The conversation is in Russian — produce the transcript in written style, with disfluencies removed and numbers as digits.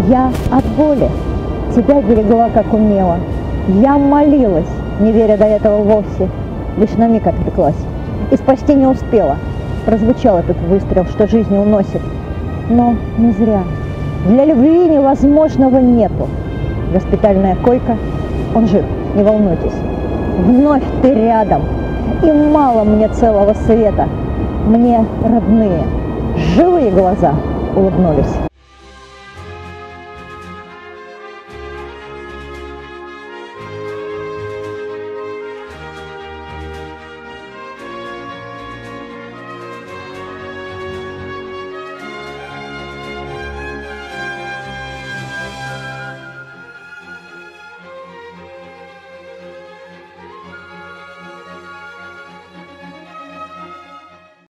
Я от боли тебя берегла, как умела. Я молилась, не веря до этого вовсе, лишь на миг отвлеклась. И спасти не успела. Прозвучал этот выстрел, что жизнь уносит. Но не зря. Для любви невозможного нету. Госпитальная койка, он жив, не волнуйтесь. Вновь ты рядом, и мало мне целого света. Мне родные, живые глаза улыбнулись.